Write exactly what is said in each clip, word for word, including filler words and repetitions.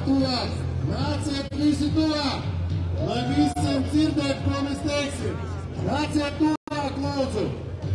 tuvāk, nāciet visi tuvāk, lai visiem dzirdēt, ko mēs teiksim. Nāciet tuvāk, lūdzu.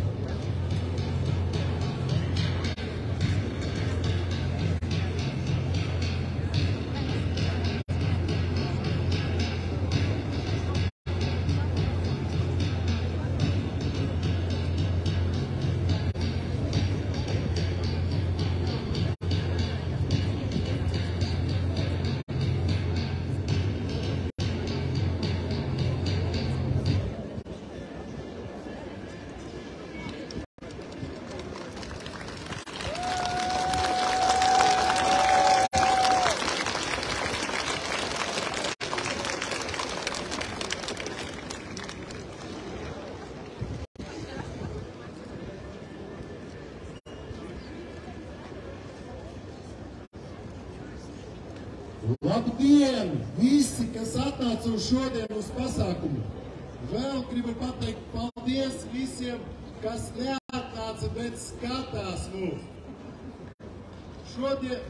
Labdien, visi, kas atnāca uz šodien uz pasākumu. Vēl gribu pateikt paldies visiem, kas neatnāca, bet skatās mūs. Šodien...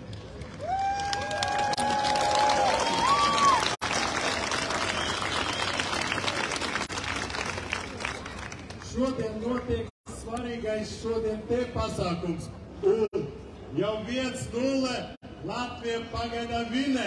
Šodien notiek svarīgais šodien te pasākums. Un jau viens nulle Latvija pagaidām vinē.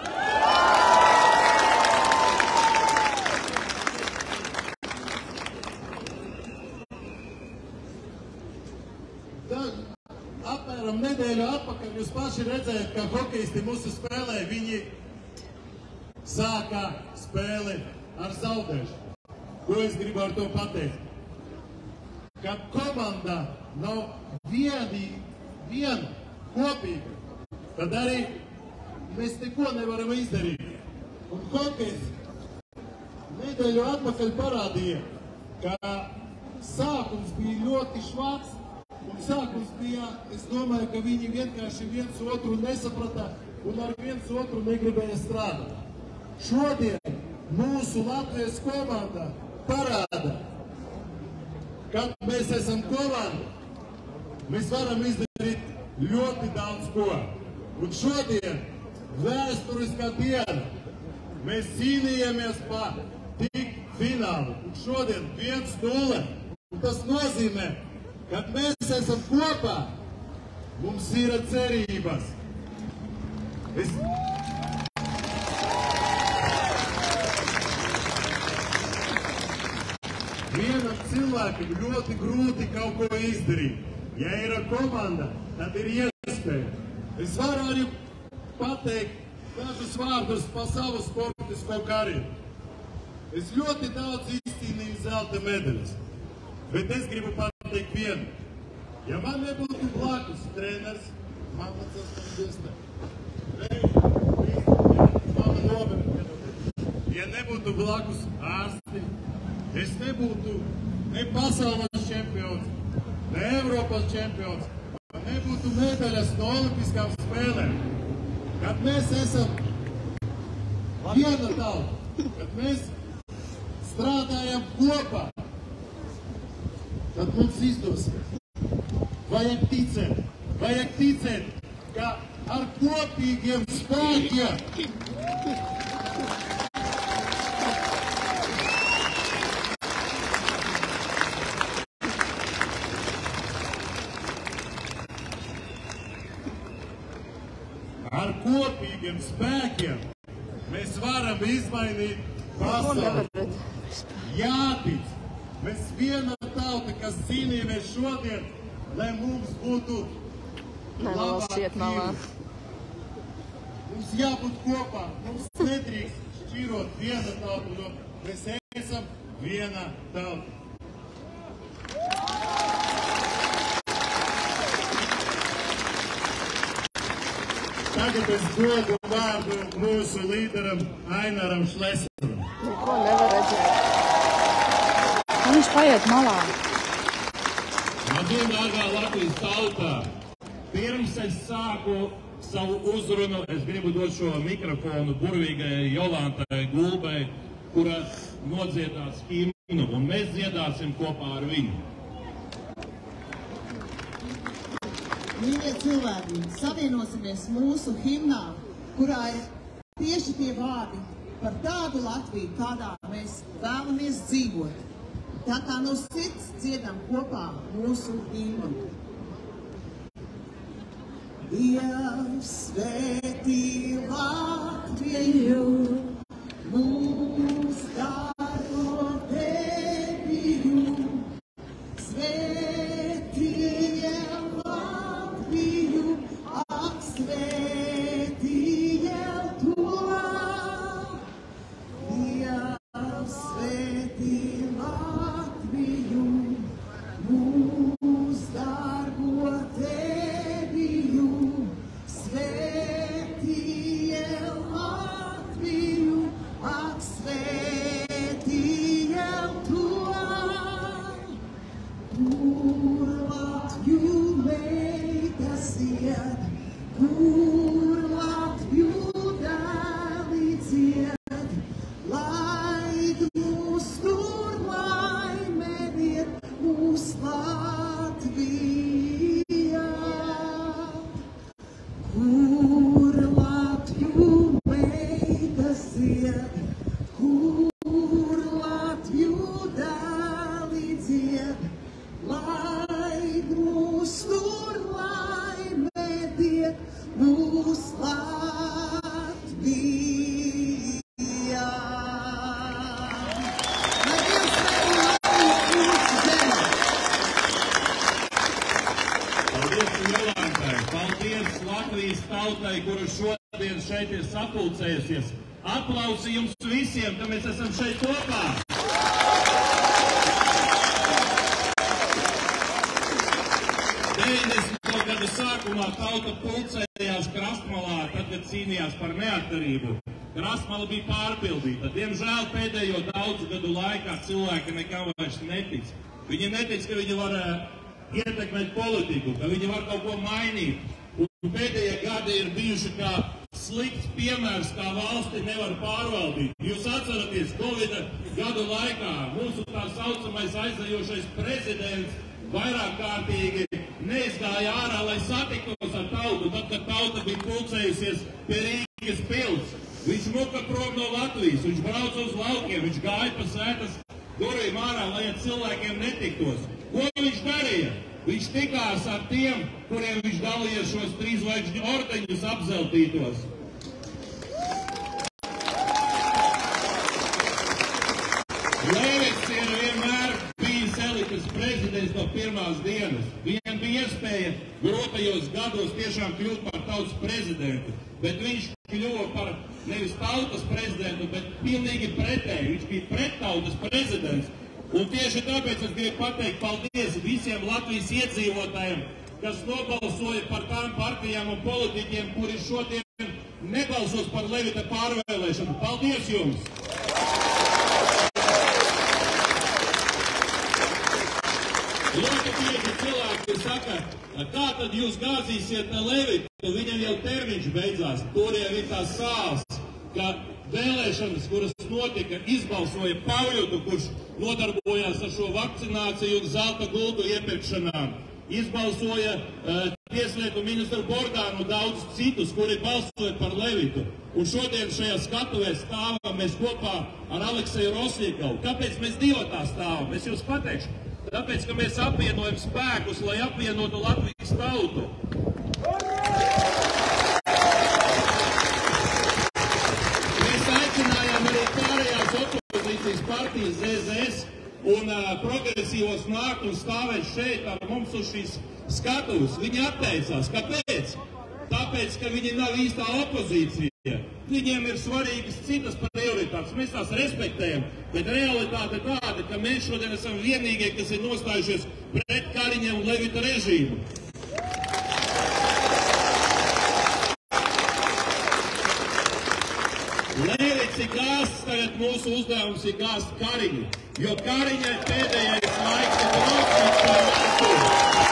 Tad apmēram nedēļu atpakaļ jūs paši redzējāt, ka hokejisti mūsu spēlē, viņi sāka spēli ar zaudēšanu. Ko es gribu ar to pateikt? Kad komanda nav vieni, viena kopīga, tad arī mēs neko nevaram izdarīt. Un hokejs nedēļu atpakaļ parādīja, ka sākums bija ļoti švaks, un sākums bija, es domāju, ka viņi vienkārši viens otru nesaprata un ar viens otru negribēja strādāt. Šodien mūsu Latvijas komanda parāda, kad mēs esam komanda, mēs varam izdarīt ļoti daudz ko. Un šodien, vēsturiskā diena, mēs cīnījāmies par tik finālu. Un šodien viens nulle. Un tas nozīmē, kad mēs esam kopā, mums ir cerības. Es... Vienam cilvēkam ļoti grūti kaut ko izdarīt. Ja ir komanda, tad ir iespēja. Es varu arī pateikt dažus vārdus par savu sportisko karjeru. Es ļoti daudz izcīnīju zelta medaļas, bet es gribu pateikt vienu. Ja man nebūtu blakus treneris, mamma sastāvdiestē, mamma novērtē, ja nebūtu blakus ārsti, es nebūtu ne pasaules čempions, ne Eiropas čempions, nebūtu medaļas no olimpiskām spēlēm. Kad mēs esam viena tauta, kad mēs strādājam kopā, tad mums izdosies. Vajag ticēt, vajag ticēt, ka ar kopīgiem spēkiem Ar kopīgiem spēkiem mēs varam izmainīt pasauli. Jātic, mēs viena tauta, kas cīnījāmies šodien, lai mums būtu labāk dzīvi. Mums jābūt kopā, mums nedrīkst šķirot viena tauta, jo mēs esam viena tauta. Tagad es dodu vārdu mūsu līderam Ainaram Šlesaram. Neko nevar redzēt. Un viņš paiet malā. Labdien, dārgā Latvijas tautā! Pirms es sāku savu uzrunu, es gribu dot šo mikrofonu burvīgai Jolantai Gulbai, kura nodziedās himnu, un mēs dziedāsim kopā ar viņu. Mīļie cilvēki, savienosimies mūsu himnā, kurā ir tieši tie vārdi par tādu Latviju, kādā mēs vēlamies dzīvot. Tā kā no sirds dziedam kopā mūsu himnu. Dievs svētī Latviju, mūs dārgo Teviju, svētī Latviju, ak svētī to. Dievs svētī Latviju, mūs dārgo Teviju, svētīja Latviju, ak svētīja to. Kur Latviju meitas iet, kur Latviju dēli dzied, laid mūs tur laime viet, mūs Latvijā. Kur Latviju meitas iet, kur Latviju dēli dzied, laid mūs tur laime viet, mūs Latvijā. Lai Dievs svētī Latviju, mūsu zemi! Paldies Jolantai! Paldies Latvijas tautai, kura šodien šeit ir sapulcējusies! Aplausi jums visiem, ka mēs esam šeit kopā! deviņdesmito gadu sākumā tauta pulcējās Krastmalā, tad, kad cīnījās par neatkarību. Krastmala bija pārpildīta. Diemžēl pēdējo daudzu gadu laikā cilvēki nekam vairs netic. Viņi netic, ka viņi var uh, ietekmēt politiku, ka viņi var kaut ko mainīt. Un pēdējie gadi ir bijuši kā slikts piemērs, kā valsti nevar pārvaldīt. Jūs atceraties, Covid gadu laikā mūsu tā saucamais aizajošais prezidents vairāk kārtīgi neizgāja ārā, lai satiktos ar tautu, tad, kad tauta bija pulcējusies pie Rīgas pils. Viņš muka prom no Latvijas, viņš brauca uz laukiem, viņš gāja pa sētas durvīm ārā, lai ar cilvēkiem netiktos. Ko viņš darīja? Viņš tikās ar tiem, kuriem viņš dalīja šos trīzvaigžņu ordeņus apzeltītos. Levits ir vienmēr bijis elites prezidents no pirmās dienas. Viņam bija iespēja grotajos gados tiešām kļūt par tautas prezidentu, bet viņš kļuva par nevis tautas prezidentu, bet pilnīgi pretēji. Viņš bija prettautas prezidents. Un tieši tāpēc es gribu pateikt paldies visiem Latvijas iedzīvotājiem, kas nobalsoja par tām partijām un politiķiem, kuri šodien nebalsos par Levita pārvēlēšanu. Paldies jums! Ļoti bieži cilvēki saka, kā tad jūs gāzīsiet Levitu, viņam jau termiņš beidzās. Tur jau ir tās sāls, ka vēlēšanas, kuras notika, izbalsoja Pauļutu, kurš nodarbojās ar šo vakcināciju un zelta gultu iepirkšanām. Izbalsoja uh, tieslietu ministru Bordānu un daudzus citus, kuri balsoja par Levitu. Un šodien šajā skatuvē stāvam mēs kopā ar Alekseju Rosļikovu. Kāpēc mēs divatā stāvam? Es jums pateikšu. Tāpēc, ka mēs apvienojam spēkus, lai apvienotu Latvijas tautu. Mēs aicinājām arī pārējās opozīcijas partijas Z Z S un uh, progresīvos nākt un stāvēt šeit ar mums uz šīs skatuves. Viņi atteicās. Kāpēc? Tāpēc, ka viņi nav īstā opozīcija. Viņiem ir svarīgas citas prioritātes. Mēs tās respektējam, bet realitāte tāda, ka mēs šodien esam vienīgie, kas ir nostājušies pret Kariņa un Levita režīmu. Levits ir gāsts, tagad mūsu uzdevums ir gāzt Kariņu, jo Kariņai pēdējais laiks ir braukt par Latviju.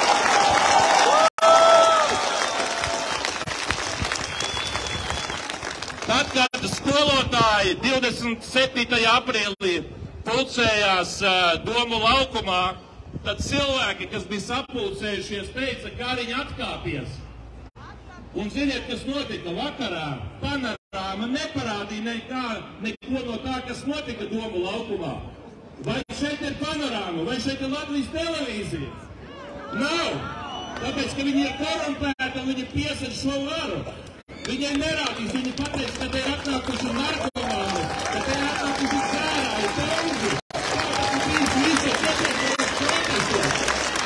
Tad, kad skolotāji divdesmit septītajā aprīlī pulcējās uh, Domu laukumā, tad cilvēki, kas bija sapulcējušies, teica, ka Kariņa atkāpies. Un ziniet, kas notika vakarā? Panarā panorāma neparādīja nekā, neko no tā, kas notika Domu laukumā. Vai šeit ir panorāma, vai šeit ir Latvijas televīzija? Nav! Tāpēc, ka viņi ir korumpēti un viņi piesaka šo varu. Viņai nerādīs, viņi pateiks, ka te ir atnākuši narkomāni, ka te ir atnākuši dzērāji, daudzi. Tāpēc viņš visu četriem protestos.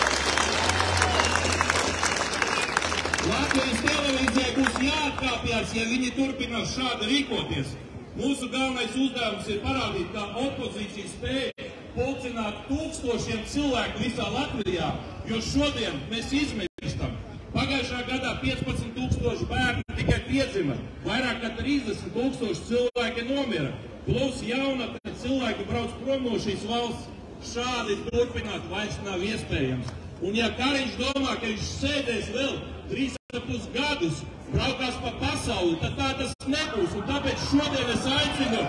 Latvijas televīzijai būs jāatkāpjas, ja viņi turpinās šādi rīkoties. Mūsu galvenais uzdevums ir parādīt, kā opozīcija spēja pulcināt tūkstošiem cilvēku visā Latvijā, jo šodien mēs izmirstam. Pagājušā gadā piecpadsmit tūkstoši bērni tikai piedzima, vairāk kā trīsdesmit tūkstoši cilvēki nomira. Plus jaunatne cilvēki brauc prom no šīs valsts, šādi turpināt vairs nav iespējams. Un ja Kariņš domā, ka viņš sēdēs vēl trīs ar pus gadus, braukās pa pasauli, tad tā tas nebūs. Un tāpēc šodien es aicinu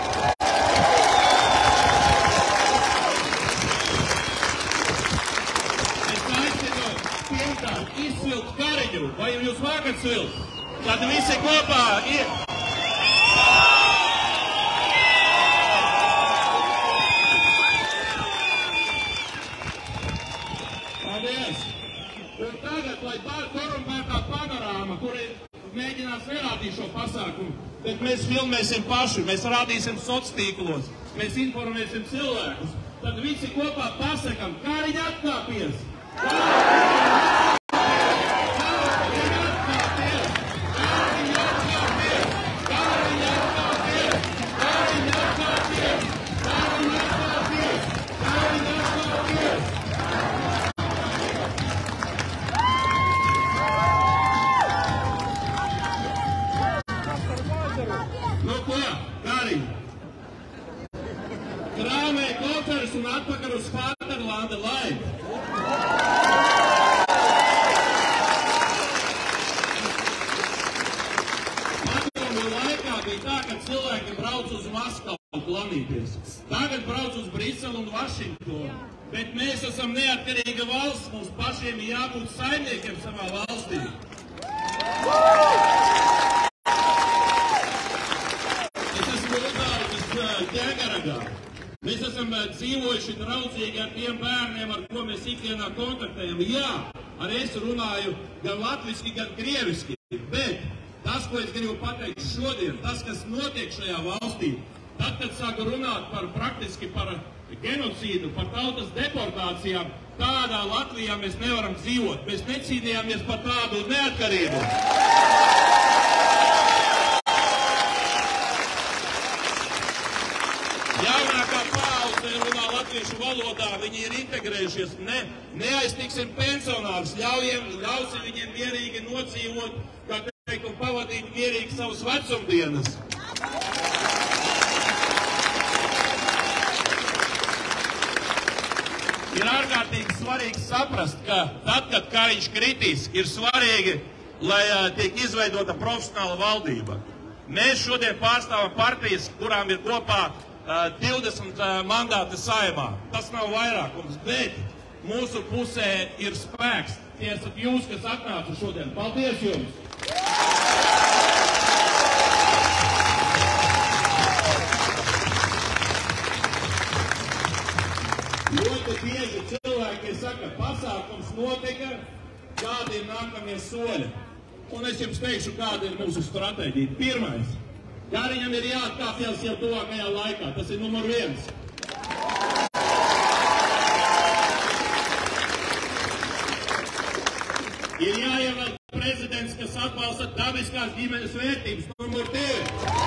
izsvilkt Kariņu, vai jūs vākat svilkt? Tad visi kopā ir. Paldies! Un tagad, lai tā korumpētā panorāma, kuri mēģinās nerādīt šo pasākumu, bet mēs filmēsim paši, mēs rādīsim sociālos, mēs informēsim cilvēkus, tad visi kopā pasakam, Kariņa atkāpies! Nu ko, Kariņ? Krāmē koferis un atpakaļ uz Vaterlanda, lai! Padomu laikā bija tā, ka cilvēki brauc uz Maskavu planīties. Tagad brauc uz Briselu un Vašingtonu. Bet mēs esam neatkarīga valsts, mums pašiem ir jābūt saimniekiem savā valstī. Ķēgaragā. Mēs esam dzīvojuši draudzīgi ar tiem bērniem, ar ko mēs ikdienā kontaktējam. Jā, arī es runāju gan latviski, gan krieviski, bet tas, ko es gribu pateikt šodien, tas, kas notiek šajā valstī, tad, kad sāku runāt par praktiski par genocīdu, par tautas deportācijām, tādā Latvijā mēs nevaram dzīvot. Mēs necīnījāmies par tādu neatkarību. Jaunākā paudze runā latviešu valodā, viņi ir integrējušies. Ne, neaiztiksim pensionārus, ļaujiem, ļausim viņiem mierīgi nodzīvot, kā teikt, un pavadīt mierīgi savus vecumdienas. Ir ārkārtīgi svarīgi saprast, ka tad, kad Kariņš kritīs, ir svarīgi, lai uh, tiek izveidota profesionāla valdība. Mēs šodien pārstāvam partijas, kurām ir kopā divdesmit mandāti Saeimā. Tas nav vairākums, bet mūsu pusē ir spēks. Tie esat jūs, kas atnāca šodien. Paldies jums! Ļoti bieži cilvēki saka, pasākums notika, kādi ir nākamie soļi. Un es jums teikšu, kāda ir mūsu stratēģija. Pirmais. Kariņam ir jāatkāpjas jau tuvākajā laikā. Tas ir numur viens. Ir jāievēl prezidents, kas atbalsta dabiskās ģimenes vērtības. Numur divi.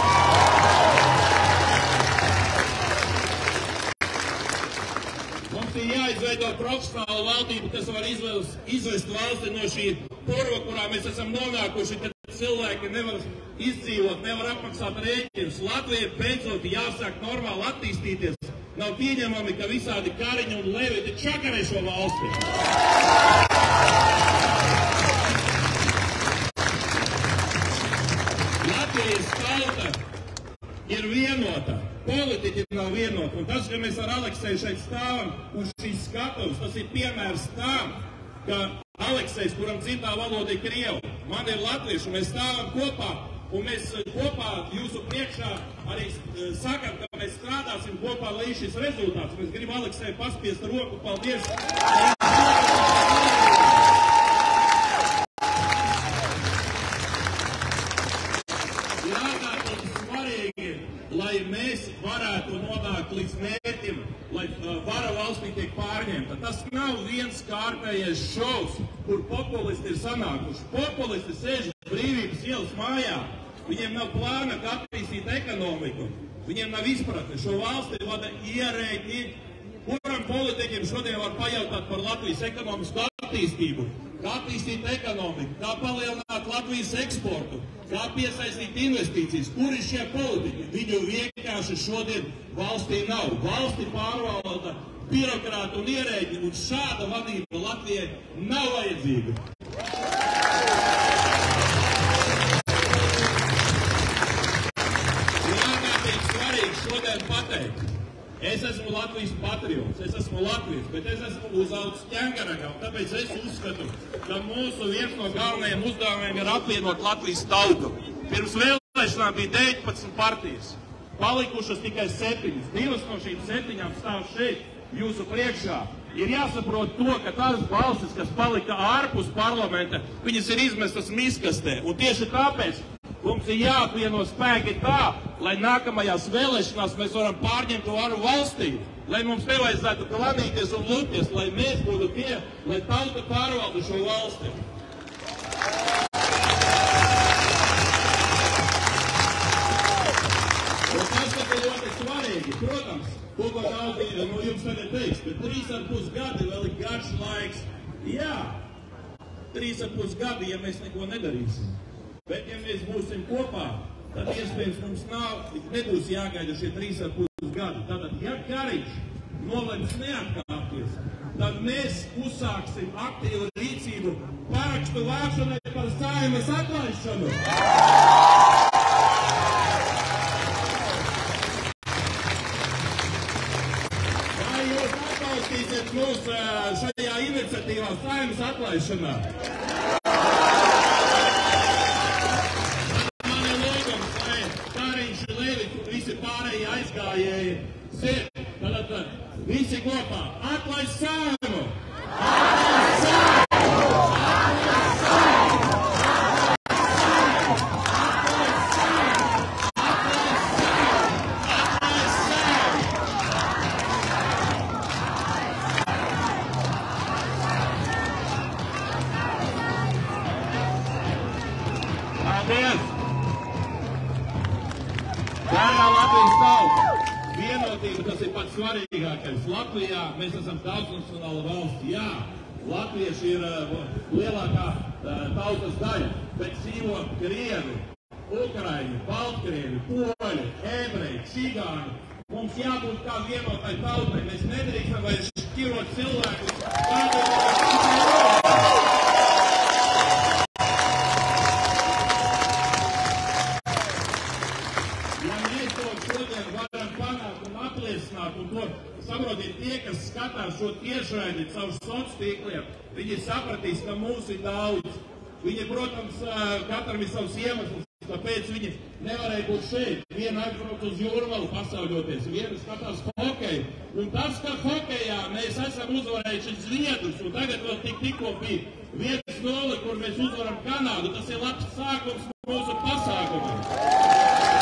Mums ir jāizveido profesionāla valdība, kas var izvest, izvest valsti no šī purva, kurā mēs esam nonākuši, kad cilvēki nevar izdzīvot, nevar apmaksāt rēķinus. Latvija beidzot jāsāk normāli attīstīties. Nav pieņemami, ka visādi Kariņi un Leviti čakarē šo valsti. Latvijas tauta ir vienota. Politiķi nav vienoti. Un tas, ka mēs ar Alekseju šeit stāvam uz šīs skatuves, tas ir piemērs tām, ka Aleksejs, kuram citā valoda ir krievu, man ir latviešu, mēs stāvam kopā un mēs kopā jūsu priekšā arī sakam, ka mēs strādāsim kopā, lai šis rezultāts. Mēs gribam Aleksēju paspiest roku. Paldies! Ir ārkārtīgi svarīgi, lai mēs varētu nonākt līdz mērķim, lai vara valstī tiek pārņemta. Tas nav viens kārtējais šovs, kur populisti ir sanākuši. Populisti sēž Brīvības ielas mājā. Viņiem nav plāna, kā attīstīt ekonomiku. Viņiem nav izpratne. Šo valsti vada ierēģi. Kuram politiķiem šodien var pajautāt par Latvijas ekonomisku attīstību? Kā attīstīt ekonomiku? Kā palielināt Latvijas eksportu? Kā piesaistīt investīcijas? Kur ir šie politiķi? Viņu vienkārši šodien valstī nav. Valsti pārvalda birokrāti un ierēģi, un šāda vadība Latvijai nav vajadzīga. Šodien pateikt, es esmu Latvijas patriots, es esmu Latvijas, bet es esmu uzaugs Ķengaragā, un tāpēc es uzskatu, ka mūsu viens no galvenajiem uzdevumiem ir apvienot Latvijas tautu. Pirms vēlēšanām bija deviņpadsmit partijas, palikušas tikai septiņas. Divas no šīm septiņām stāv šeit, jūsu priekšā. Ir jāsaprot to, ka tās balsis, kas palika ārpus parlamenta, viņas ir izmestas miskastē, un tieši tāpēc mums ir jāapvieno spēki tā, lai nākamajās vēlēšanās mēs varam pārņemt varu valstī, lai mums nevajadzētu klanīties un lūgties, lai mēs būtu tie, lai tauta pārvalda šo valsti. Un tas, kas ir ļoti svarīgi, protams, ko ko daudz no jums tagad teiks, bet trīs ar pus gadi vēl ir garš laiks. Jā, trīs ar pus gadi, ja mēs neko nedarīsim. Bet, ja mēs būsim kopā, tad iespējams mums nav, nebūs jāgaida šie trīs ar pus gadi. Tātad, ja Kariņš nolems neatkāpties, tad mēs uzsāksim aktīvu rīcību parakstu vākšanai par Saeimas atlaišanu. Vai jūs atbalstīsiet mūs šajā iniciatīvā Saeimas atlaišanā? Pārējie aizgājēji sirdi. Tātad visi kopā atlaist Saeimu! Atlaist Saeimu! Atlaist Saeimu! Atlaist Saeimu! Atlaist Saeimu! Paldies! Dārgā Latvijas tauta, vienotība, tas ir pats svarīgākais. Latvijā mēs esam daudznacionāla valsts. Jā, latvieši ir uh, lielākā uh, tautas daļa, bet dzīvo krievi, ukraiņi, baltkrievi, poļi, ebreji, čigāni. Mums jābūt kā vienotai tautai. Mēs nedrīkstam vairs šķirot cilvēkus. Un to saprotiet, tie, kas skatās šo tiešraidi caur sociāliem tīkliem, viņi sapratīs, ka mūs ir daudz. Viņi, protams, katram ir savs iemesls, tāpēc viņi nevarēja būt šeit. Viena aizbrauc uz Jūrmalu pasauļoties, viena skatās hokeju. Un tas, ka hokejā mēs esam uzvarējuši Zviedrus, un tagad vēl tik tikko bija viens nulle, kur mēs uzvaram Kanādu, tas ir labs sākums mūsu pasākumam.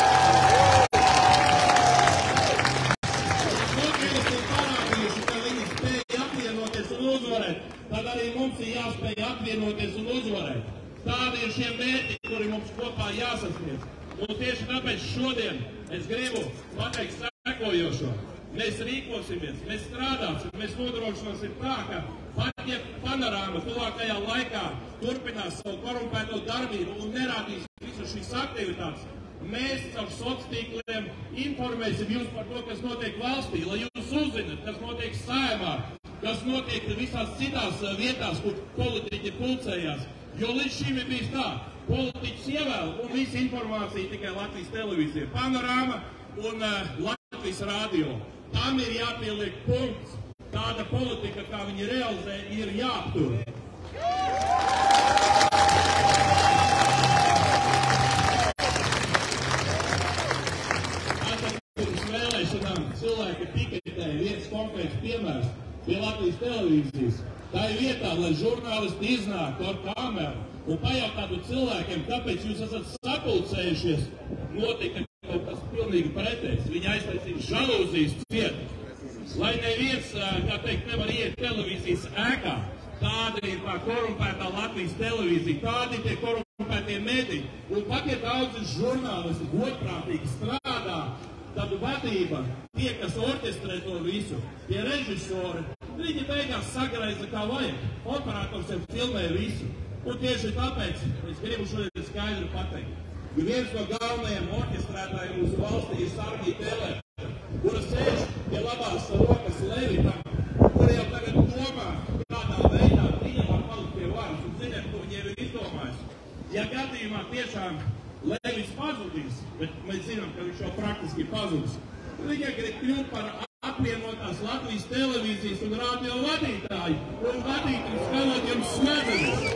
Tad arī mums ir jāspēj apvienoties un uzvarēt. Tādi ir šie mērķi, kuri mums kopā jāsasniedz. Un tieši tāpēc šodien es gribu pateikt sekojošo. Mēs rīkosimies, mēs strādāsim, mēs nodrošināsim tā, ka pat ja Panorāma tuvākajā laikā turpinās savu korumpēto darbību un nerādīs visu šīs aktivitātes, mēs caur sociāliem tīkliem informēsim jūs par to, kas notiek valstī, lai jūs uzzināt, kas notiek Saeimā, kas notiek visās citās vietās, kur politiķi pulcējās. Jo līdz šim ir bijis tā, politiķis ievēl un visa informācija tikai Latvijas televīzija, Panorāma un uh, Latvijas radio. Tam ir jāpieliek punkts. Tāda politika, kā viņi realizē, ir jāaptur. laiku piketēja viens konkrēts piemērs pie Latvijas televīzijas. Tā ir vietā, lai žurnālisti iznāktu ar kameru un pajautātu cilvēkiem, kāpēc jūs esat sapulcējušies, notika kaut kas pilnīgi pretējs. Viņi aiztaisīja žalūzijas cietu. Lai neviens, kā teikt, nevar iet televīzijas ēkā. Tāda ir tā korumpētā Latvijas televīzija, tādi tie korumpētie mediji. Un pat ja daudzi žurnālisti godprātīgi strādā, tad vadība, tie, kas orķestrē to visu, tie režisori, viņi beigās sagraiza kā vajag. Operators jau filmē visu. Un tieši tāpēc es gribu šodien skaidri pateikt, ka viens no galvenajiem orķestrētājiem mūsu valstī ir Sargija Pelēta, kura sēž pie labās rokas Levitam, kura jau tagad domā, kādā veidā viņa var palikt pie varas un zināt, ko viņa ir izdomājusi. Ja gadījumā tiešām Levis pazudīs, bet mēs zinām, ka viņš jau praktiski pazudis, viņa grib kļūt par apvienotās Latvijas televīzijas un radio vadītāju un vadīt un skalot jums smegenes.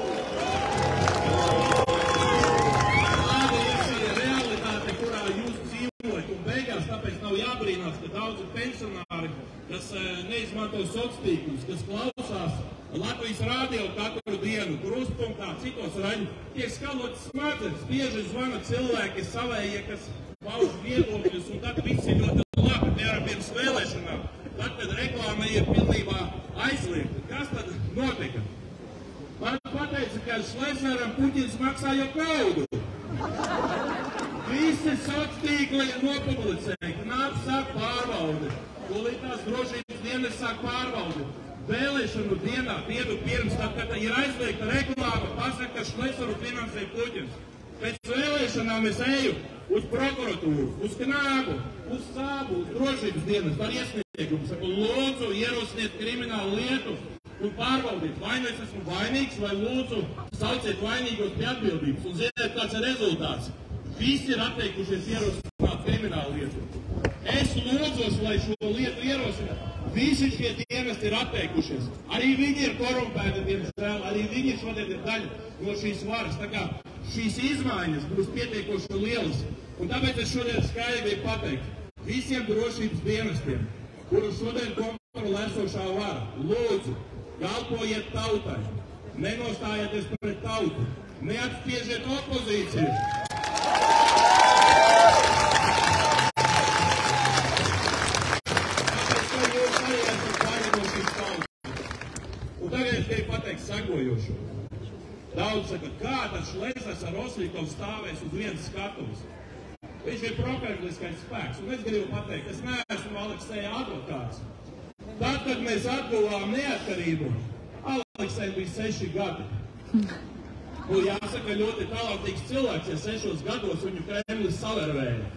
Tāda ir šī realitāte, kurā jūs dzīvojat, un beigās tāpēc nav jābrīnās, ka daudzi pensionāri, kas neizmanto sociāltīklus, kas klausās Latvijas radio katru dienu, Kruspunktā, citos raidījumos, tiek skalotas smadzenes, bieži zvana cilvēki savējie, kas pauž viedokļus, un tad viss ir ļoti labi, piemēram, pirms vēlēšanām, tad, kad reklāma ir pilnībā aizliegta. Kas tad notika? Man pateica, ka Šlesneram Puķins maksāja naudu. Visi sociāltīkli nopublicēja, nāk sāk pārbaudi, tūlīt tās drošības dienas sāk pārbaudi. Vēlēšanu dienā, dienu pirms, tad, kad ir aizliegta reklāma, pasaka, ka Šlesneru finansē Puķins. Pēc vēlēšanām es eju uz prokuratūru, uz Knābu, uz Sābu, uz drošības dienas par iesniegumu. Saku, lūdzu, ierosiniet kriminālu lietu un pārbaudiet, vai nu es esmu vainīgs, vai lūdzu, sauciet vainīgos pie atbildības. Un ziniet, kāds ir rezultāts. Visi ir atteikušies ierosināt kriminālu lietu. Es lūdzos, lai šo lietu ierosina. Visi šie dienesti ir atteikušies. Arī viņi ir korumpēti, diemžēl. Arī viņi šodien ir daļa no šīs varas. Tā kā šīs izmaiņas būs pietiekoši lielas. Un tāpēc es šodien skaidri gribu pateikt visiem drošības dienestiem, kuru šodien kontrolē esošā vara, lūdzu, kalpojiet tautai, nenostājieties pret tautu, neatspiežiet opozīciju. Un tagad es gribu pateikt sekojošo. Daudz saka, kā tas Šlesners ar Rosļikovu stāvēs uz vienas skatuves. Viņš ir prokremliskais spēks. Un es gribu pateikt, es neesmu Alekseja advokāts. Tad, kad mēs atguvām neatkarību, Aleksejam bija seši gadi. Un jāsaka, ļoti talantīgs cilvēks, ja sešos gados viņu Kremlis savervēja.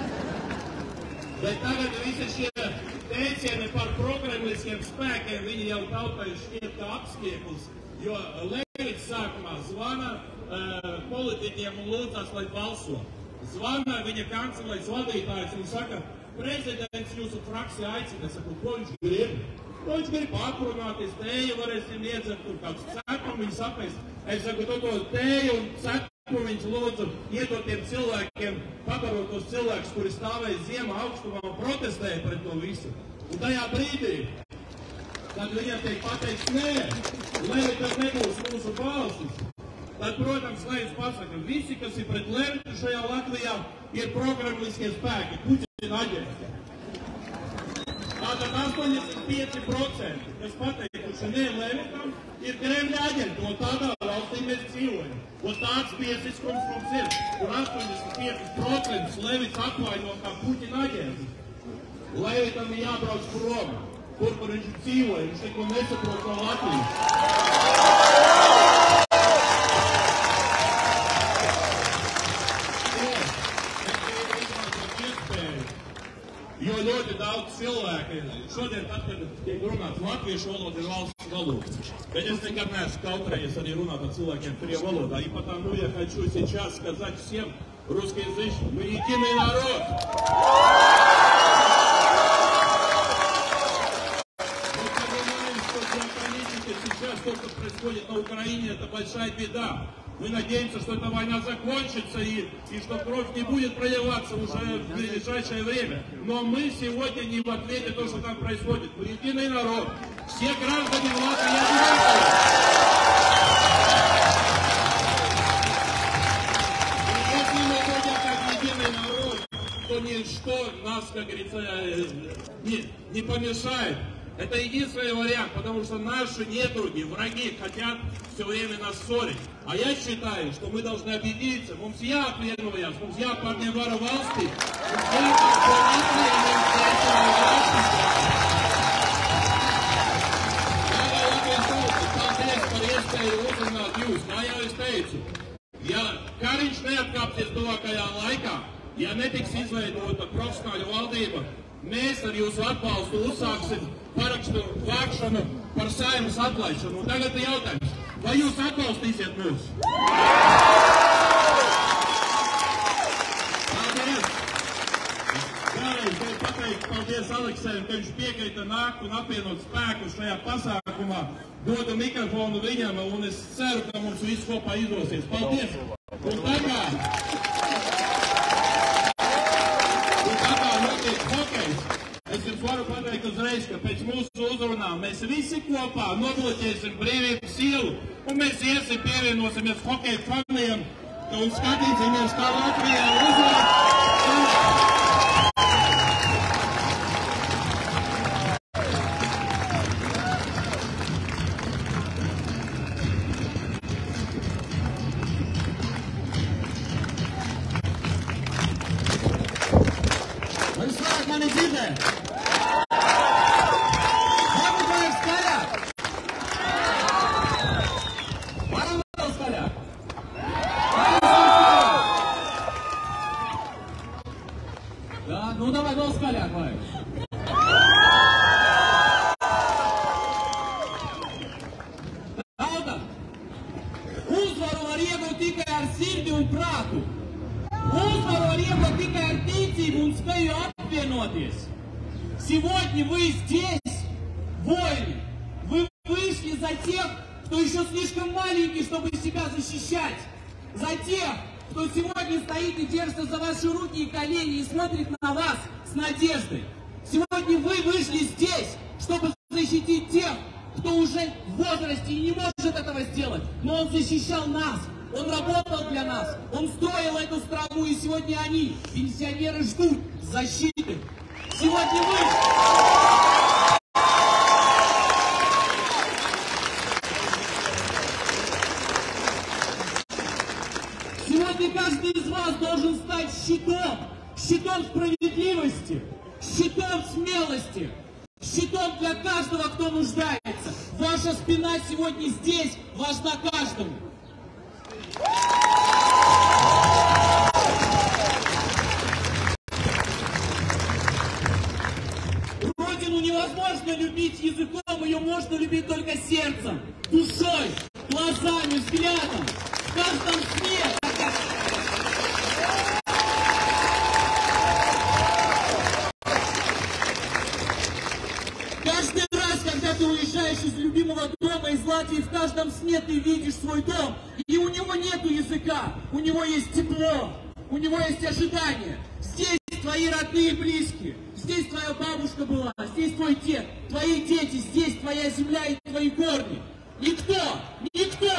Bet tagad visi šie teicieni par prokremliskiem spēkiem, viņi jau tautai šķiet kā apskieklis, jo Levits sākumā zvana uh, politiķiem un lūdzās, lai balso. Zvana viņa kancelēs vadītājs un saka, prezidents jūsu frakcija aicina. Es saku, ko viņš grib? Ko viņš grib aprunāties, tēju varēsim iedzert, tur kāds cepumiņš apēst. Es saku, to to tēju un cepumiņš lūdzu iedot tiem cilvēkiem, pabarot tos cilvēkus, kuri stāvēja ziemā augstumā un protestēja pret to visu. Un tajā brīdī, kad viņiem tiek pateikts, nē, Levitas nebūs mūsu balsis, tad, protams, Levits pasaka, visi, kas ir pret Levitu šajā Latvijā, ir prokremliskie spēki, Puķina aģenti. Tātad astoņdesmit pieci procenti, kas pateikuši ne Levitam, ir Kremļa aģenti, un tādā valstī mēs dzīvojam. Un tāds tiesiskums mums ir, un astoņdesmit pieci procenti Levits atvaino kā Puķina aģenti. Levitam ir jābrauc prom, kur, kur viņš dzīvoja, viņš neko nesaprot no Latvijas. Jo ļoti daudz cilvēki šodien, tad, kad tiek runāts latviešu valoda, ir valsts valoda. Bet es nekad neesmu kautrējies arī runāt ar cilvēkiem krievu valodā. И потому я хочу сейчас сказать всем русскоязычным, мы единый народ. Мы понимаем, что для политики сейчас то, что происходит на Украине, это большая беда. Мы надеемся, что эта война закончится и, и что кровь не будет проливаться уже в ближайшее время. Но мы сегодня не в ответе то, что там происходит. Мы единый народ. Все граждане Латвии одинаковые. И если мы будем как единый народ, то ничто нас, как говорится, не, не помешает. Это единственный вариант, потому что наши недруги, враги хотят все время нас ссорить. А я считаю, что мы должны объединиться. Mums jāapvienojas, mums jāpārņem vara valstī, mums jāpārņem Paldies par iespēju uzrunāt jūs. Kā jau es teicu, ja Kariņš neatkāpsies tuvākajā laikā, ja netiks izveidota profesionāļu valdība, mēs ar jūsu atbalstu uzsāksim parakstu vākšanu par Saeimas atlaišanu. Un tagad ir jautājums, vai jūs atbalstīsiet mūs? Paldies! Vēlreiz gribu pateikt paldies Aleksējam, ka viņš piekrita nākt un apvienot spēku šajā pasākumā. Dodu mikrofonu viņam, un es ceru, ka mums viss kopā izdosies. Paldies! Un tā kā, un tā kā notiek hokejs, es jums varu pateikt uzreiz, ka pēc mūsu uzrunām mēs visi kopā nobloķēsim Brīvības ielu un mēs iesim pievienosimies hokeja faniem un skatīsimies, kā Latvijā uzvar. Vai jūs varat mani dzirdēt? Nu, давай vēl skaļāk, vai? Tauta, uzvaru var iegūt tikai ar sirdi un prātu. Uzvaru var iegūt tikai ar ticību un spēju apvienoties. Сегодня вы здесь, воины. Вы вышли за тех, кто еще слишком маленький, чтобы себя защищать. За тех, кто сегодня стоит и держится за ваши руки и колени и смотрит на вас с надеждой. Сегодня вы вышли здесь, чтобы защитить тех, кто уже в возрасте и не может этого сделать. Но он защищал нас, он работал для нас, он строил эту страну, и сегодня они, пенсионеры, ждут защиты. Сегодня вы... Сегодня каждый из вас должен стать щитом, щитом справедливости, щитом смелости, щитом для каждого, кто нуждается. Ваша спина сегодня здесь важна каждому. Родину невозможно любить языком, ее можно любить только сердцем, душой, глазами, взглядом, в каждом сне. Каждый раз, когда ты уезжаешь из любимого дома, из Латвии, в каждом сне ты видишь свой дом. И у него нету языка, у него есть тепло, у него есть ожидание. Здесь твои родные и близкие, здесь твоя бабушка была, здесь твой дед, твои дети, здесь твоя земля и твои корни. Никто, никто!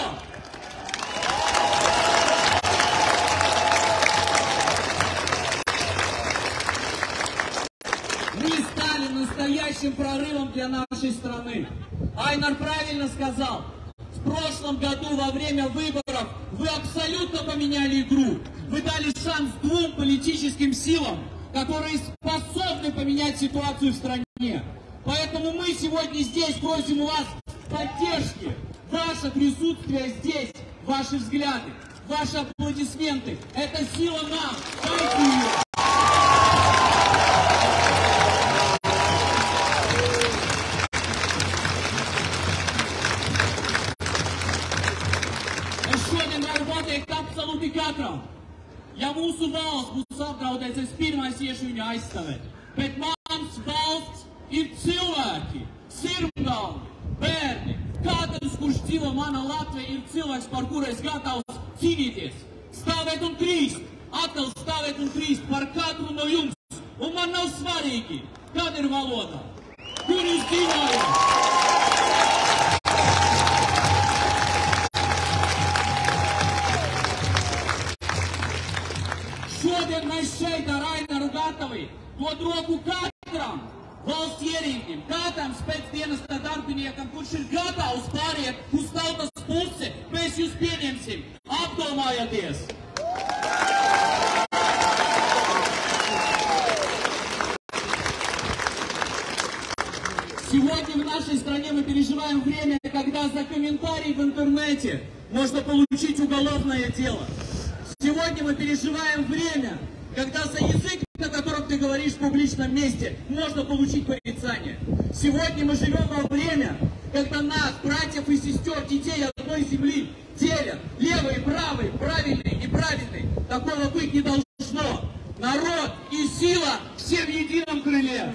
Мы стали настоящим прорывом для нашей страны. Айнар правильно сказал. В прошлом году во время выборов вы абсолютно поменяли игру. Вы дали шанс двум политическим силам, которые способны поменять ситуацию в стране. Поэтому мы сегодня здесь просим у вас поддержки. Ваше присутствие здесь, ваши взгляды, ваши аплодисменты. Это сила нам. Дайте ее. Absolūti katram. Ja mūsu valsts būs apdraudēts, es pirmais iešu viņu aizstāvēt. Bet mans valsts ir cilvēki, sirmgalvi, bērni. Katrs, kurš dzīvo mana Latvija, ir cilvēks, par kuru es gatavs cīnīties, stāvēt un krīst, atkal stāvēt un krīst par katru no jums. Un man nav svarīgi, kāda ir valoda, kur jūs dzīvojat. Šodien mēs šeit ar Ainaru gatavi dot roku katram valsts ierīgim, katram spēcdienesta darbiniekam, kurš ir gatavs pāriet uz tautas pusi. Mēs jūs pieņemsim. Apdomājieties! Сегодня в нашей стране мы переживаем время, когда за комментарий в интернете можно получить уголовное дело. Сегодня мы переживаем время, когда за язык, на котором ты говоришь в публичном месте, можно получить порицание. Сегодня мы живем во время, когда нас, братьев и сестер, детей одной земли, делят левый и правый, правильный и неправильный. Такого быть не должно. Народ и сила все в едином крыле.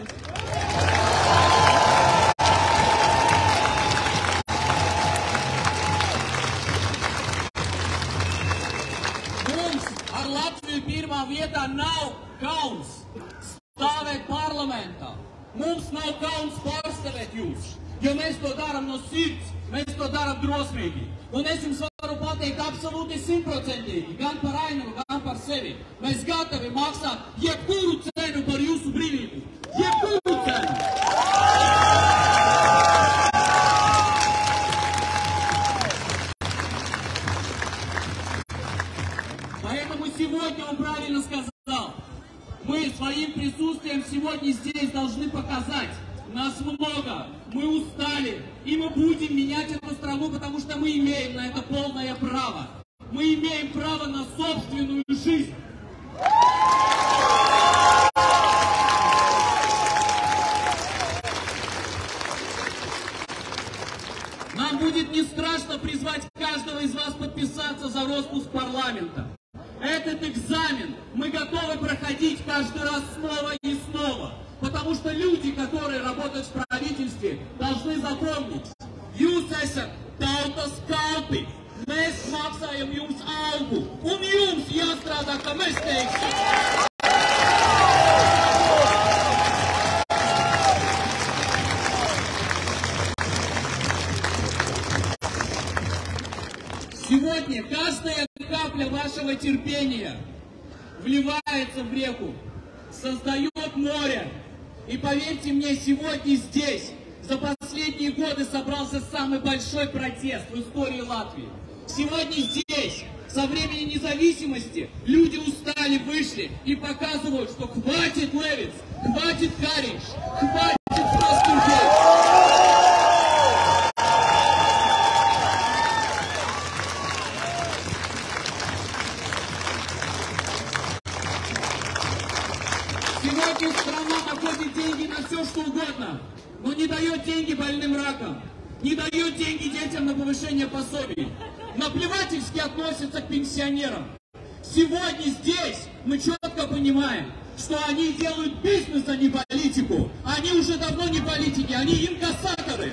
Ar Latviju pirmā vietā nav kauns stāvēt parlamentā. Mums nav kauns pārstāvēt jūs, jo mēs to darām no sirds, mēs to darām drosmīgi. Un es jums varu pateikt absolūti simtprocentīgi, gan par Ainaru, gan par sevi. Mēs gatavi maksāt jebkuru cenu par jūsu brīvību. Jebkuru cenu! Поэтому сегодня он правильно сказал. Мы своим присутствием сегодня здесь должны показать. Нас много, мы устали, и мы будем менять эту страну, потому что мы имеем на это полное право. Мы имеем право на собственную жизнь. Нам будет не страшно призвать каждого из вас подписаться за распуск парламента. Этот экзамен мы готовы проходить каждый раз снова и снова. Потому что люди, которые работают в правительстве, должны запомнить. Jūs esat tautas kalpi. Mēs maksājam jums algu. Un jums jāstrādā, kā mēs teiksim. Сегодня каждая капля вашего терпения вливается в реку, создает море. И поверьте мне, сегодня здесь за последние годы собрался самый большой протест в истории Латвии. Сегодня здесь, со времени независимости, люди устали, вышли и показывают, что хватит Левиц, хватит Каринш, хватит Праскинкей. Сегодня страна находит деньги на все, что угодно, но не дает деньги больным раком, не дает деньги детям на повышение пособий, наплевательски относится к пенсионерам. Сегодня здесь мы четко понимаем, что они делают бизнес, а не политику. Они уже давно не политики, они инкассаторы.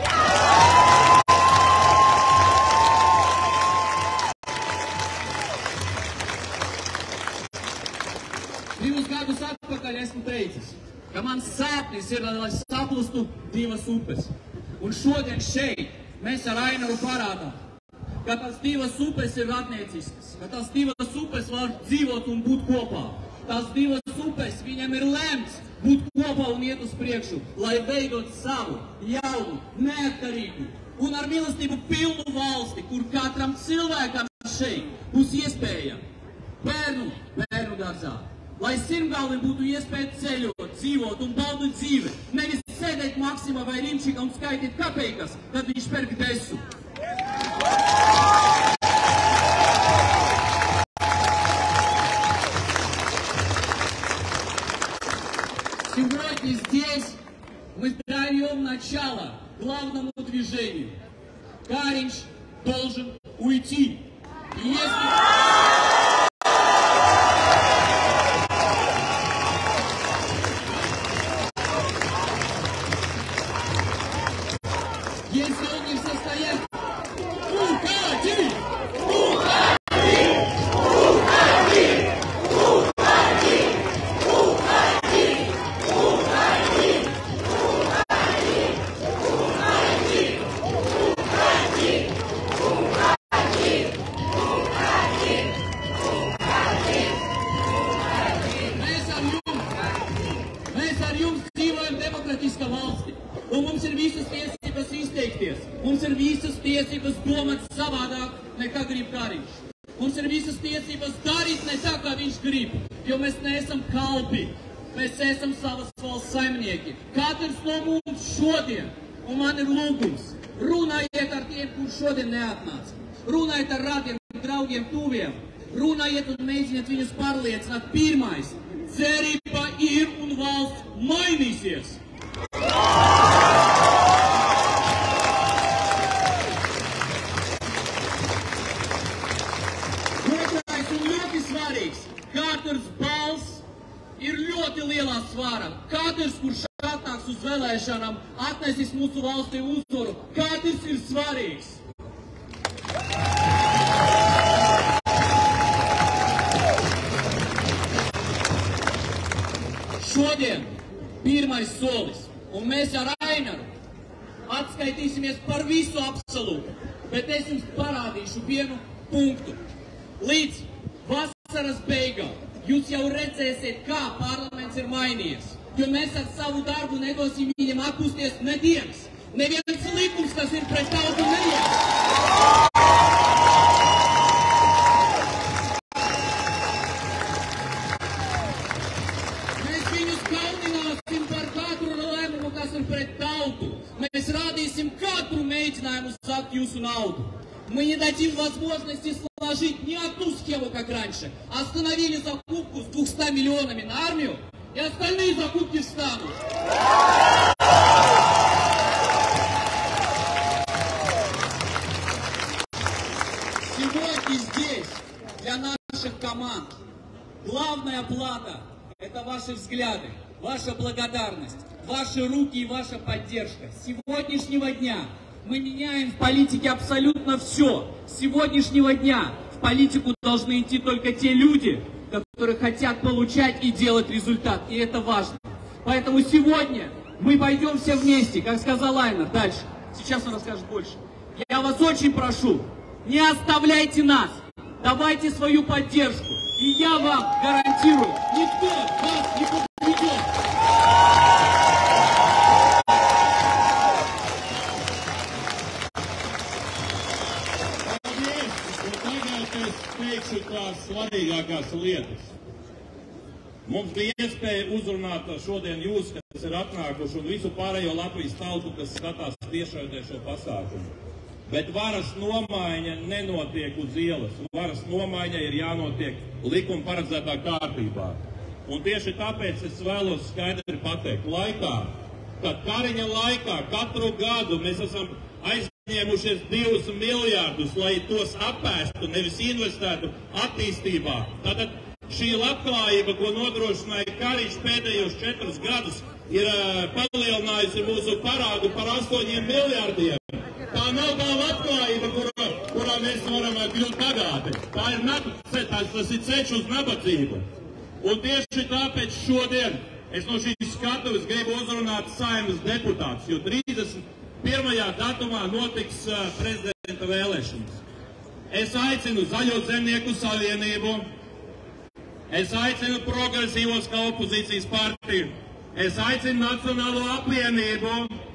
Divus gadus atpakaļ esmu teicis, ka mans sapnis ir, lai saplustu divas upes. Un šodien šeit mēs ar Ainaru parādām, ka tās divas upes ir atnieciskas, ka tās divas upes var dzīvot un būt kopā. Tās divas upes viņam ir lemts būt kopā un iet uz priekšu, lai veidot savu, jaunu, neatkarīgu un ar mīlestību pilnu valsti, kur katram cilvēkam šeit būs iespēja bērnu, bērnu dārzā. Lai sirmgalvim būtu iespēja ceļot, dzīvot un baudīt dzīvi, nevis sēdēt Maksimā vai Rimčikā un skaitīt kapeikas, kad viņš pērk desu. Сегодня здесь мы даем начало главному движению. Каринш должен уйти. И если... Если он не в состоянии... Уходи! Уходи! tiesības domāt savādāk nekā grib Kariņš. Mums ir visas tiesības darīt ne tā, kā viņš grib, jo mēs neesam kalpi. Mēs esam savas valsts saimnieki. Katrs no mums šodien, un man ir lūgums, runājiet ar tiem, kur šodien neatnāca. Runājiet ar radiem, draugiem, tuviem. Runājiet un mēģiniet viņus pārliecināt. Pirmais, cerība ir un valsts mainīsies. Otrais un ļoti svarīgs, katrs balss ir ļoti lielā svārā. Katrs, kurš atnāks uz vēlēšanām, atnesīs mūsu valstī uzvaru. Katrs ir svarīgs. Šodien pirmais solis, un mēs ar Ainaru atskaitīsimies par visu absolūti, bet es jums parādīšu vienu punktu. Līdz vasaras beigām jūs jau redzēsiet, kā parlaments ir mainījies, jo mēs ar savu darbu nedosim viņam atpūsties nedienas. Neviens likums, kas ir pret tautu, neies. Mēs viņus kaunināsim par katru lēmumu, kas ir pret tautu. Mēs rādīsim katru mēģinājumu zakt jūsu nauду. Мы не дадим возможности сложить ни одну схему, как раньше. Остановили закупку с двумястами миллионами на армию, и остальные закупки встанут. Сегодня здесь для наших команд главная плата – это ваши взгляды, ваша благодарность, ваши руки и ваша поддержка. С сегодняшнего дня мы меняем в политике абсолютно все. С сегодняшнего дня в политику должны идти только те люди, которые хотят получать и делать результат. И это важно. Поэтому сегодня мы пойдем все вместе, как сказал Айнар, дальше. Сейчас он расскажет больше. Я вас очень прошу, не оставляйте нас. Давайте свою поддержку. И я вам гарантирую, никто вас не подведет. Teikšu tās svarīgākās lietas. Mums bija iespēja uzrunāt šodien jūs, kas ir atnākuši, un visu pārējo Latvijas tautu, kas skatās tiešraidē šo pasākumu. Bet varas nomaiņa nenotiek uz ielas. Varas nomaiņa ir jānotiek likuma paredzētā kārtībā. Un tieši tāpēc es vēlos skaidri pateikt, laikā, kad Kariņa laikā katru gadu mēs esam aiz ņēmušies divus miljārdus, lai tos apēstu, nevis investētu attīstībā. Tātad šī labklājība, ko nodrošināja Kariņš pēdējos četrus gadus, ir uh, palielinājusi mūsu parādu par astoņiem miljārdiem. Tā nav tā labklājība, kurā, kurā mēs varam kļūt bagāti. Tā ir nabadzība, tas ir ceļš uz nabadzību. Un tieši tāpēc šodien es no šīs skatuves gribu uzrunāt Saeimas deputātus, jo trīsdesmit pirmajā datumā notiks uh, prezidenta vēlēšanas. Es aicinu Zaļo zemnieku savienību, es aicinu progresīvos kā opozīcijas partiju, es aicinu Nacionālo apvienību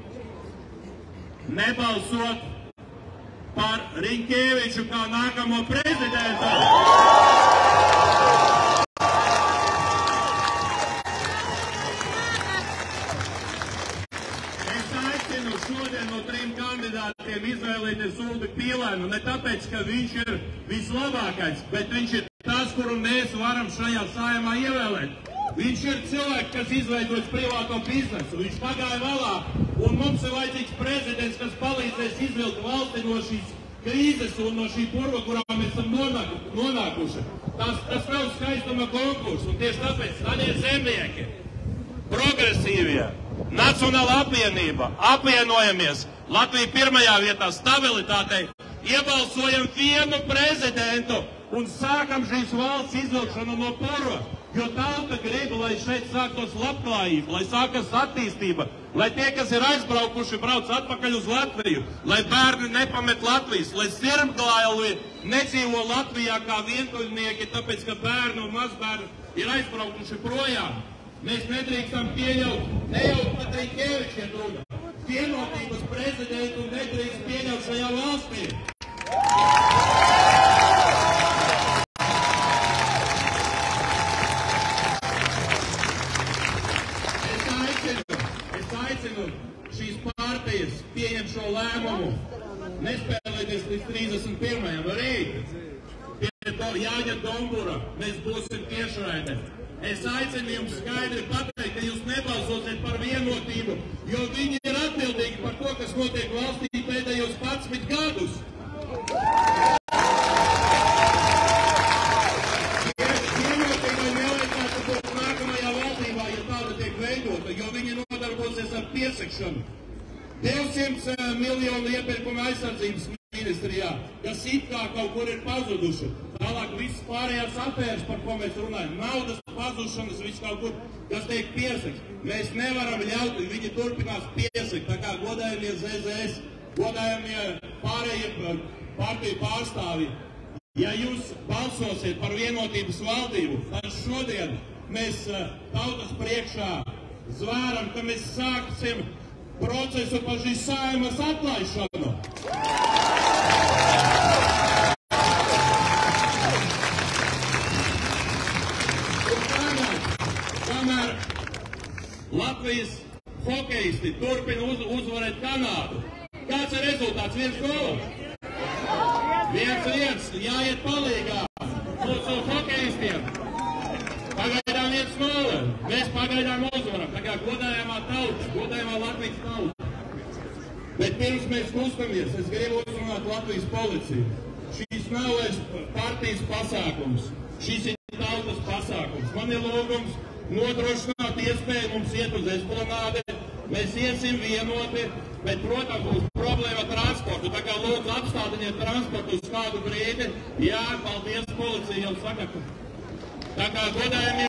nebalsot par Riņķēviču kā nākamo prezidentu. Šodien no trim kandidātiem izvēlēties Uldi Pīlēnu ne tāpēc, ka viņš ir vislabākais, bet viņš ir tas, kuru mēs varam šajā Saeimā ievēlēt. Viņš ir cilvēks, kas izveidots privāto biznesu, viņš pagāja valā, un mums ir vajadzīgs prezidents, kas palīdzēs izvilkt valsti no šīs krīzes un no šī purva, kurā mēs esam nonāku, nonākuši. Tas, tas nav skaistuma konkurss, un tieši tāpēc zaļie zemnieki, progresīvie, Nacionāla apvienība, apvienojamies Latvija pirmajā vietā stabilitātei, iebalsojam vienu prezidentu un sākam šīs valsts izvilkšanu no purva, jo tauta grib, lai šeit sāktos labklājība, lai sākas attīstība, lai tie, kas ir aizbraukuši, brauc atpakaļ uz Latviju, lai bērni nepamet Latvijas, lai sirmglāji nedzīvo Latvijā kā vientuļnieki, tāpēc, ka bērni un mazbērni ir aizbraukuši projām. Mēs nedrīkstam pieļaut, ne jau pat Riņķēvičiem runāt. vienotības prezidentu nedrīkst pieļaut šajā valstī. Es aicinu, es aicinu šīs partijas pieņemt šo lēmumu, nespēlēties līdz trīsdesmit pirmajam rīt. Pie Jāņa Dombura mēs būsim tiešraidē. Es aicinu jums skaidri pateikt, ka jūs nebalsosiet par vienotību, jo viņi ir atbildīgi par to, kas notiek valstī pēdējos padsmit gadus. Vienotībai nevajadzētu būt nākamajā valdībā, ja tāda tiek veidota, jo viņi nodarbosies ar piesakšanu. divsimt miljonu iepirkuma aizsardzības ministrijā, kas it kā kaut kur ir pazuduši. Tālāk viss pārējās afēras, par ko mēs runājam, naudas pazušanas, viss kaut kur, kas tiek piesakts. Mēs nevaram ļaut, viņi turpinās piesakt, tā kā godājumie Z Z S, godājumie pārējie partiju pārstāvji. Ja jūs balsosiet par vienotības valdību, tad šodien mēs tautas priekšā zvēram, ka mēs sāksim procesu par šīs Saeimas atlaišanu. Un tagad, kamēr Latvijas hokejisti turpina uz, uzvarēt Kanādu, kāds ir rezultāts? Viens gols. Viens viens, jāiet palīgā mūsu hokejistiem. Pagaidām viens nulle. Mēs pagaidām uzvaram. Tā kā godājamā tauta, godājamā Latvijas tauta. Bet pirms mēs kustamies, es gribu uzrunāt Latvijas policiju. Šīs nav vairs partijas pasākums. Šis ir tautas pasākums. Man ir lūgums nodrošināt iespēju mums iet uz esplanādi. Mēs iesim vienoti, bet, protams, būs problēma transportu. Tā kā lūdzu apstādiniet transportu uz kādu brīdi. Jā, paldies, policija jau saka. Tā kā godājumie.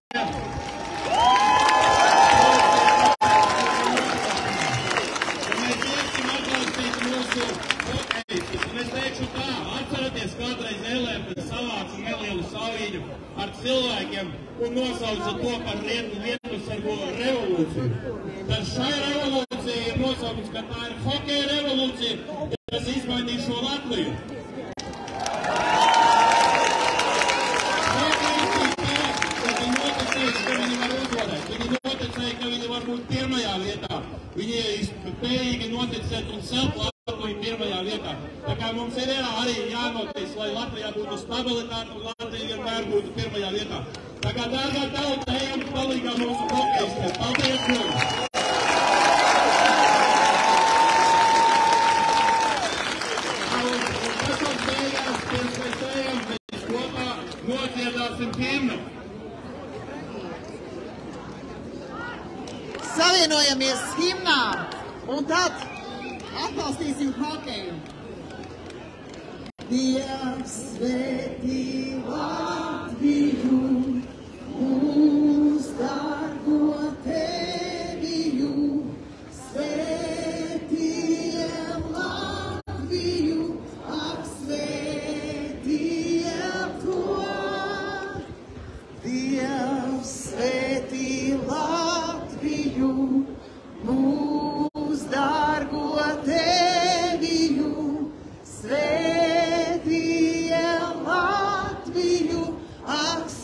Mēs iesim atbalstīt mūsu hokejistus. Un es teikšu tā, atceraties, kādreiz Elēpe savāca nelielu saviņu ar cilvēkiem un nosauca to par Vietnamsargu revolūciju. Tad šai revolūcija ir nosaukums, ka tā ir hokeja revolūcija, kas izmainīs šo Latviju. Viņi noticēja, ka viņi var būt pirmajā vietā. Viņi spējīgi noticēt un celt Latviju pirmajā vietā. Tā kā mums ir arī jānotic, lai Latvijā būtu stabilitāte un Latvija vienmēr būtu pirmajā vietā. Tā kā, dārgā tauta, ejam palīgā mūsu hokejistiem. Paldies jums! Un pašam beigās, pirms mēs ejam, mēs kopā nodziedāsim himnu. Savienojamies himnā un tad atbalstīsim hokeju. Dievs svētī Latviju, mūs dārgo Teviju, svētījam Latviju, ak svētījam to. Dievs svētī Latviju, mūs dārgo Teviju, svētījam Latviju, ak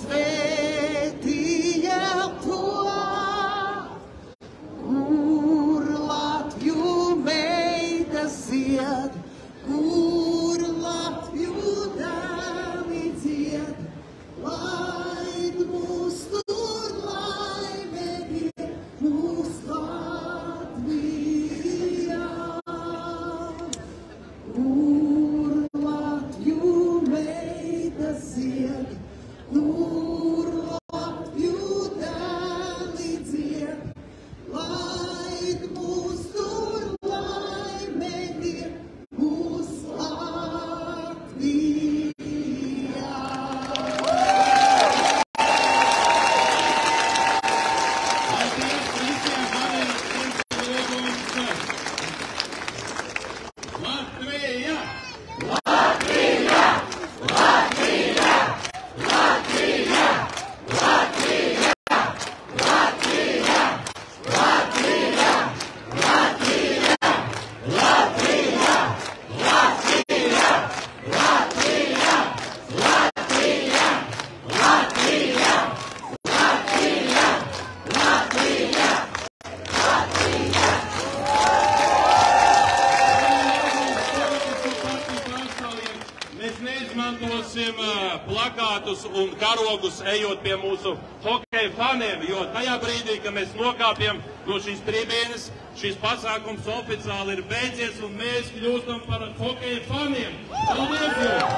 neizmantosim uh, plakātus un karogus, ejot pie mūsu hokeja faniem, jo tajā brīdī, kad mēs nokāpjam no šīs tribīnes, šis pasākums oficiāli ir beidzies un mēs kļūstam par hokeja faniem. Paldies jums!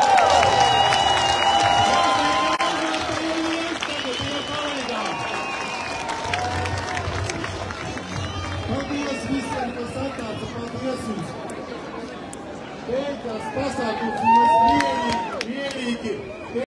Paldies visiem, kas atnāca, paldies jums! Beigās pasākums mums mierīgi, mierīgi.